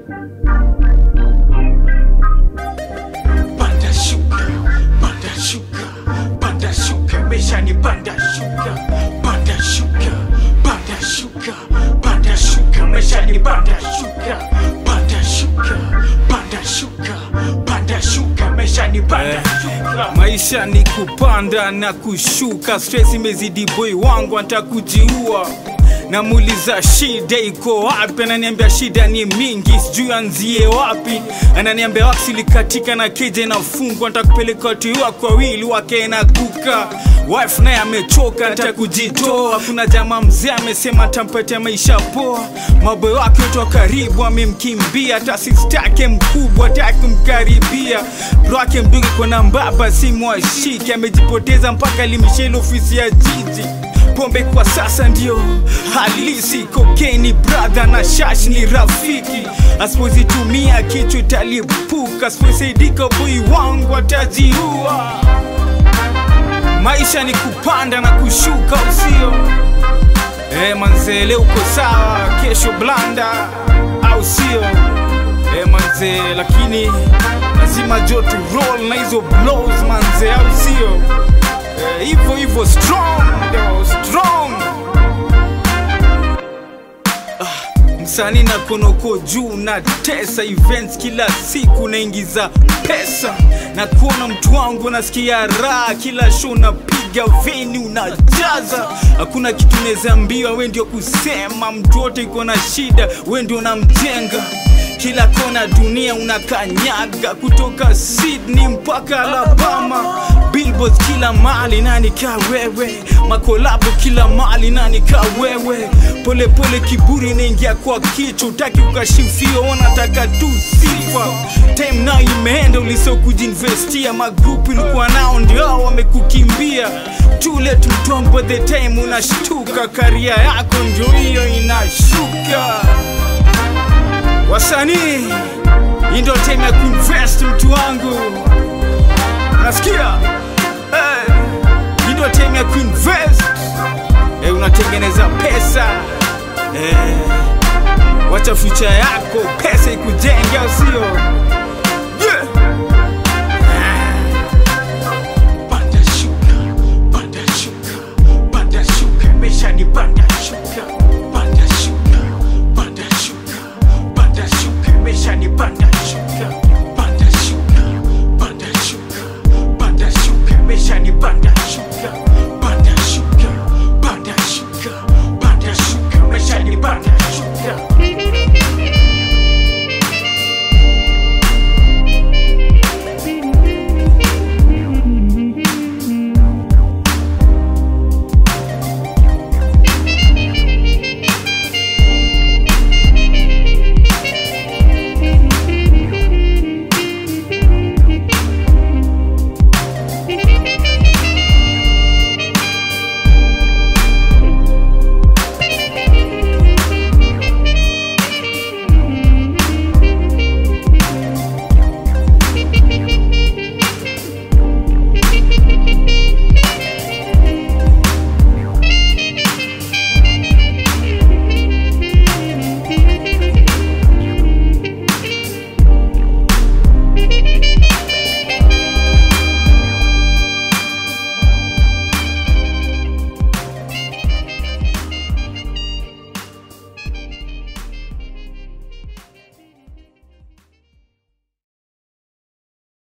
Panda shuka, panda shuka, panda shuka, maisha ni panda shuka. Panda shuka, panda shuka, panda shuka, maisha ni panda shuka. Panda shuka, panda shuka, panda shuka, maisha ni panda shuka. Maisha ni kupanda na kushuka, stress imezidi boy wangu atakujiua. Namuuliza shida iko wapi, ananiambia shida ni mingi sijui anzie wapi. Ananiambia waksi likatika na keje inafungwa, nitakupeleka watu wako wawili wake na kuka. Wife naye amechoka atakujitoa, kuna jamaa mzee amesema atampatia maisha poa. Maboy wake wote wa karibu amemkimbia, hata sister yake mkubwa hataki kumkaribia. Bro yake mdogo kwa mbaba simu ashiki, amejipoteza mpaka limishele ofisi ya jiji. Pombe kwa sasa ndio halisi, cocaine brother na shash ni rafiki. Asipozitumia kichwa italipuka, asiposaidika boy wangu atajiua. Maisha ni kupanda na kushuka usio. Manze leo uko sawa, kesho blanda au sio? Manze lakini lazima joto roll na hizo blows manze au sio? Hivyo strong, strong. Msanii na konoko juu na tesa events kila siku naingiza pesa. Na kuona mtu wangu nasikia raha, kila show napiga veni unajaza. Hakuna kitu nezaambiwa, we ndio kusema. Mtu wote iko na shida, we ndio unamjenga. Kila kona dunia unakanyaga, kutoka Sydney mpaka Alabama. Billboards kila mahali nani ka wewe, makolabo kila mahali nani ka wewe. Pole pole kiburi inaingia kwa kichwa, utaki ukashifio unataka tu sifa. Time now imeenda uliso kujinvestia, magrupu ulikuwa nao ndio wamekukimbia. Too late mtombo the time unashtuka, career yako ndio hiyo inashuka. Wasanii, hii ndio time ya kuinvest mtu wangu. Nasikia? Hii ndio time ya kuinvest. Unatengeneza pesa. Wacha future yako, pesa ikujenga usio.